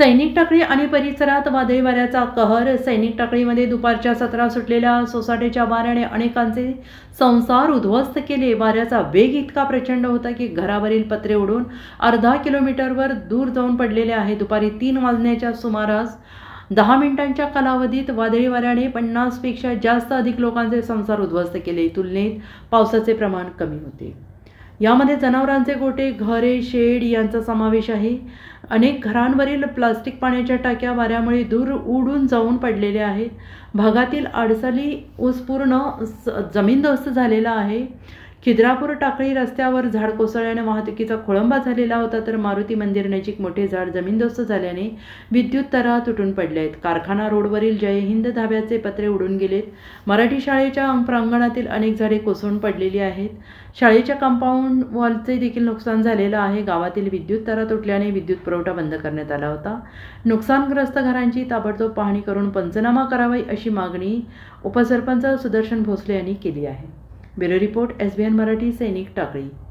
सैनिक टाकळी आणि परिसरात वादळी वाऱ्याचा कहर. सैनिक टाकळीमध्ये दुपारच्या सत्रात सुटलेल्या सोसाट्याच्या वाऱ्याने अनेकांचे संसार उद्ध्वस्त केले. वाऱ्याचा वेग इतका प्रचंड होता की घरावरील पत्रे उडून अर्धा किलोमीटरवर दूर जाऊन पडलेले आहे. दुपारी 3 वाजण्याच्या सुमारास 10 मिनिटांच्या कालावधीत वादळी वाऱ्याने 50 पेक्षा अधिक लोकांचे संसार उद्ध्वस्त केले. तुलनेत पावसाचे प्रमाण कमी होते. यामध्ये जनावरांचे गोठे, घरे, शेड यांचा समावेश आहे. अनेक घरांवरील प्लास्टिक पाण्याच्या टाक्या वाऱ्यामुळे दूर उडून जाऊन पडलेल्या आहेत. भागातील आडसाली ऊस पूर्ण जमीनदोस्त झालेला आहे. खिद्रापूर टाकळी रस्त्यावर झाड कोसळल्याने वाहतुकीचा खोळंबा झालेला होता, तर मारुती मंदिर नजीक मोठे झाड जमीनदोस्त झाल्याने विद्युत तारा तुटून पडल्या आहेत. कारखाना रोडवरील जय हिंद धाब्याचे पत्रे उडून गेलेत. मराठी शाळेच्या प्रांगणातील अनेक झाडे कोसळून पडलेली आहेत. शाळेच्या कंपाऊंड वॉलचे देखील नुकसान झालेलं आहे. गावातील विद्युत तारा तुटल्याने विद्युत पुरवठा बंद करण्यात आला होता. नुकसानग्रस्त घरांची ताबडतोब पाहणी करून पंचनामा करावा अशी मागणी उपसरपंच सुदर्शन भोसले यांनी केली आहे. ब्युरो रिपोर्ट, SBN मराठी, सैनिक टाकळी.